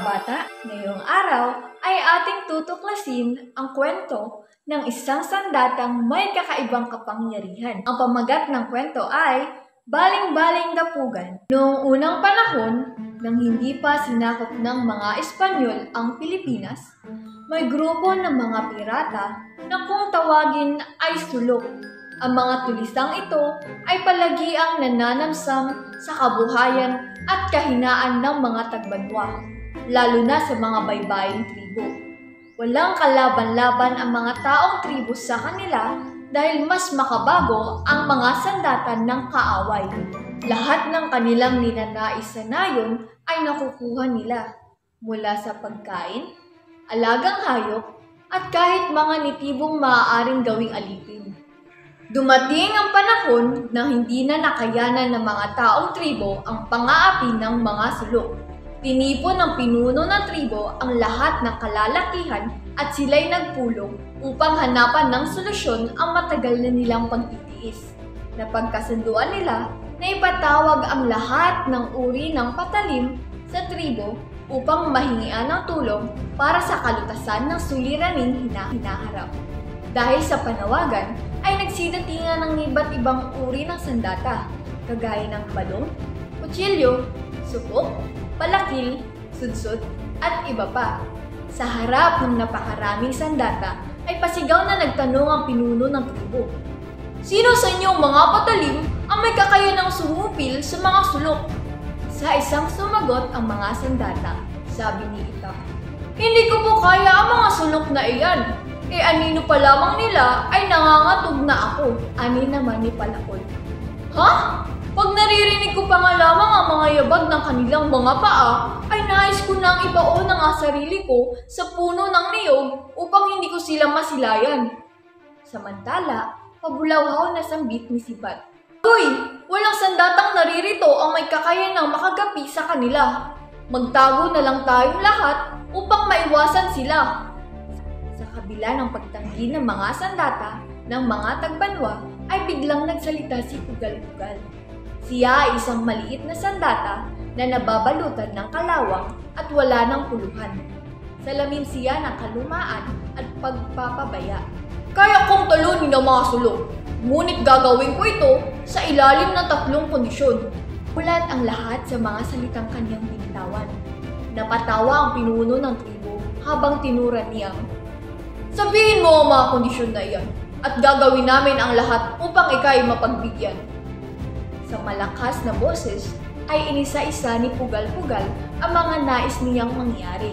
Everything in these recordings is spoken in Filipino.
bata, ngayong araw ay ating tutuklasin ang kwento ng isang sandatang may kakaibang kapangyarihan. Ang pamagat ng kwento ay Baling-Baling Dapugan. Noong unang panahon, nang hindi pa sinakop ng mga Espanyol ang Pilipinas, may grupo ng mga pirata na kung tawagin ay sulok. Ang mga tulisang ito ay palagiang nananamsam sa kabuhayan at kahinaan ng mga tagbanwa, lalo na sa mga baybaying tribo. Walang kalaban-laban ang mga taong tribo sa kanila dahil mas makabago ang mga sandatan ng kaaway. Lahat ng kanilang ninanais sa nayon ay nakukuha nila mula sa pagkain, alagang hayop, at kahit mga nitibong maaaring gawing alipin. Dumating ang panahon na hindi na nakayanan ng mga taong tribo ang pang-aapi ng mga sulok. Tinipon ng pinuno ng tribo ang lahat ng kalalakihan at sila'y nagpulong upang hanapan ng solusyon ang matagal na nilang pagtitiis. Napagkasunduan nila na ipatawag ang lahat ng uri ng patalim sa tribo upang mahingian ng tulong para sa kalutasan ng suliraning hinaharap. Dahil sa panawagan, ay nagsidatingan ng iba't ibang uri ng sandata, kagaya ng balong, kutsilyo, supok, palakil, sudsud, at iba pa. Sa harap ng napakaraming sandata, ay pasigaw na nagtanong ang pinuno ng tribo. Sino sa inyong mga patalim ang may kakayanang sumupil sa mga sulok? Sa isang sumagot ang mga sandata, sabi ni Ita, hindi ko po kaya ang mga sulok na iyan. Anino pa lamang nila ay nangangatog na ako, ani naman ni Palakol. Ha? Pag naririnig ko pa nga lamang ang mga yabag ng kanilang mga paa, ay nais ko nang ibaon ang sarili ko sa puno ng niyog upang hindi ko sila masilayan. Samantala, pabulawhaw na sambit ni Sibat. Hoy! Walang sandatang naririto ang may kakayanang makagapi sa kanila. Magtago na lang tayong lahat upang maiwasan sila. Sa kabila ng pagtanggi ng mga sandata ng mga tagbanwa ay biglang nagsalita si Pugal-Pugal. Siya ay isang maliit na sandata na nababalutan ng kalawang at wala ng puluhan. Salamin siya ng kalumaan at pagpapabaya. Kaya kong talunin ang mga sulok, ngunit gagawin ko ito sa ilalim ng 3 kondisyon. Ulat ang lahat sa mga salitang kanyang binitawan. Napatawa ang pinuno ng tribo habang tinura niyang, sabihin mo ang mga kondisyon na iyan at gagawin namin ang lahat upang ika'y mapagbigyan. Sa malakas na boses ay inisa-isa ni Pugal-Pugal ang mga nais niyang mangyari.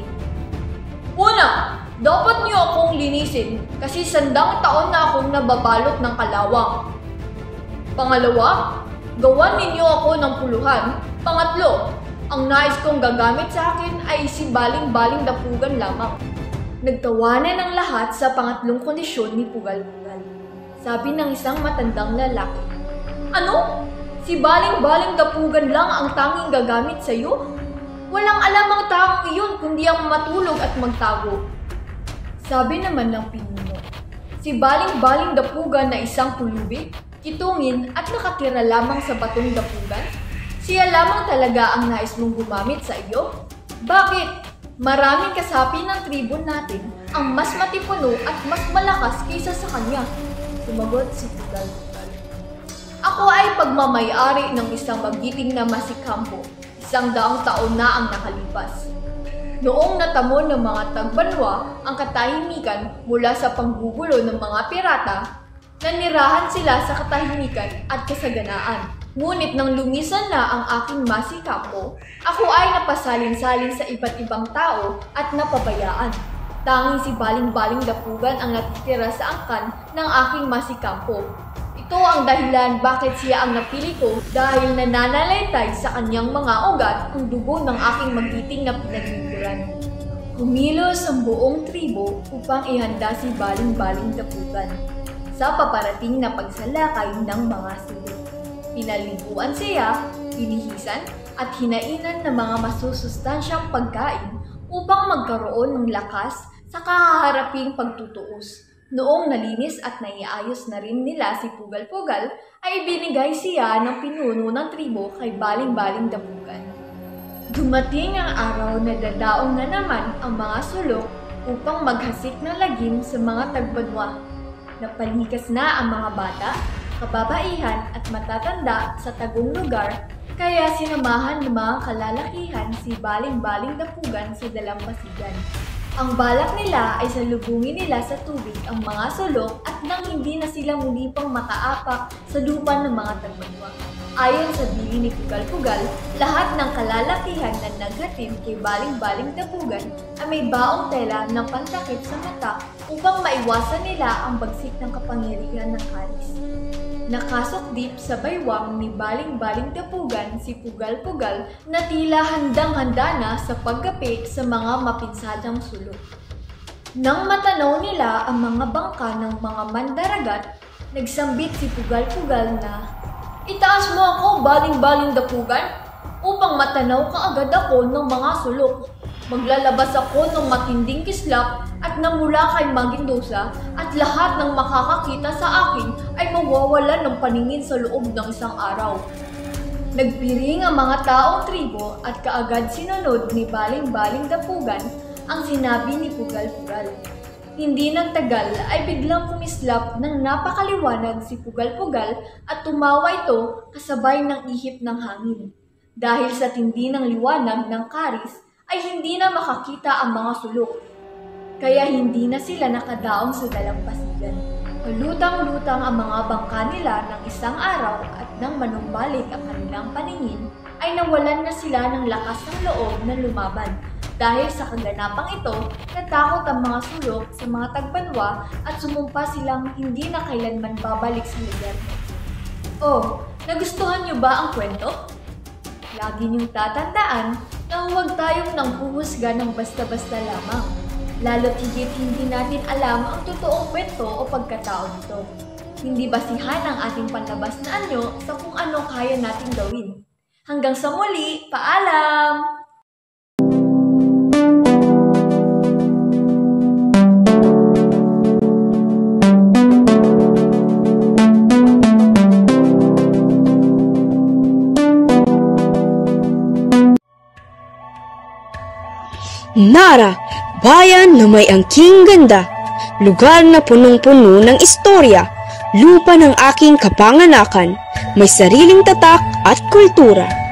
Una, dapat niyo akong linisin kasi 100 taon na akong nababalot ng kalawang. Pangalawa, gawan ninyo ako ng puluhan. Pangatlo, ang nais kong gagamit sa akin ay si Baling-Baling Dapugan lamang. Nagtawanan ang lahat sa pangatlong kondisyon ni Pugal-Pugal. Sabi ng isang matandang lalaki, ano? Si Baling-Baling Dapugan lang ang tanging gagamit sa iyo? Walang alam ang taong iyon kundi ang matulog at magtago. Sabi naman ng pinuno, si Baling-Baling Dapugan na isang pulubi, kitungin at nakatira lamang sa batong dapugan? Siya lamang talaga ang nais mong gumamit sa iyo? Bakit? Maraming kasapi ng tribo natin ang mas matipuno at mas malakas kaysa sa kanya. Sumagot si Pugal-Pugal. Ako ay pagmamay-ari ng isang magiting na masikampo. 100 taon na ang nakalipas. Noong natamo ng mga tagbanwa ang katahimikan mula sa panggugulo ng mga pirata, nanirahan sila sa katahimikan at kasaganaan. Ngunit nang lumisan na ang aking masikapo, ako ay napasalin-salin sa iba't ibang tao at napabayaan. Tanging si Baling-Baling Dapugan ang natitira sa angkan ng aking masikapo. Ito ang dahilan bakit siya ang napili ko dahil nananalaytay sa kanyang mga ugat ang dugo ng aking magiting na pinaglingkuran. Kumilos ang buong tribo upang ihanda si Baling-Baling Dapugan sa paparating na pagsalakay ng mga sulok. Pinaliguan siya, pinihisan at hinainan ng mga masusustansyang pagkain upang magkaroon ng lakas sa kahaharaping pagtutuos. Noong nalinis at naiayos na rin nila si Pugal-Pugal, ay binigay siya ng pinuno ng tribo kay Baling-Baling Dapugan. Dumating ang araw na dadaong na naman ang mga sulok upang maghasik ng lagim sa mga tagbanwa. Napalikas na ang mga bata, kababaihan at matatanda sa tagong lugar, kaya sinamahan ng mga kalalakihan si Baling-Baling Dapugan sa dalampasigan. Ang balak nila ay salubungin nila sa tubig ang mga sulok at nang hindi na sila muli pang makaapak sa lupa ng mga tagbanwa. Ayon sa bili ni Pugal-Pugal, lahat ng kalalakihan na naghatid kay Baling-Baling Dapugan ay may baong tela ng pantakip sa mata upang maiwasan nila ang bagsik ng kapangyarihan ng Karis. Nakasukdip sa baywang ni Baling-Baling Dapugan si Pugal-Pugal na tila handang-handa na sa paggapi sa mga mapinsadang sulok. Nang matanaw nila ang mga bangka ng mga mandaragat, nagsambit si Pugal-Pugal na, "Itaas mo ako, Baling-Baling Dapugan, upang matanaw kaagad ako ng mga sulok. Maglalabas ako ng matinding kislap at nang mula kay Magindosa at lahat ng makakakita sa akin ay mawawalan ng paningin sa loob ng isang araw." Nagpiring ang mga taong tribo at kaagad sinunod ni Baling-Baling Dapugan ang sinabi ni Pugal-Pugal. Hindi nagtagal ay biglang kumislap ng napakaliwanag si Pugal-Pugal at tumawa ito kasabay ng ihip ng hangin. Dahil sa tindi ng liwanag ng Karis ay hindi na makakita ang mga sulok. Kaya hindi na sila nakadaong sa dalampasigan. Palutang-lutang ang mga bangka nila ng isang araw at nang manumbalik ang kanilang paningin ay nawalan na sila ng lakas ng loob na lumaban. Dahil sa kaganapang ito, natakot ang mga sulok sa mga tagbanwa at sumumpa silang hindi na kailanman babalik sa lugar. Oh, nagustuhan niyo ba ang kwento? Lagi niyong tatandaan na huwag tayong nanghuhusga ng basta-basta lamang. Lalo't higit hindi natin alam ang totoong kwento o pagkatao nito. Hindi basihan ang ating panlabas na anyo sa kung ano kaya nating gawin. Hanggang sa muli, paalam! Nara, bayan na may angking ganda, lugar na punong-puno ng istorya, lupa ng aking kapanganakan, may sariling tatak at kultura.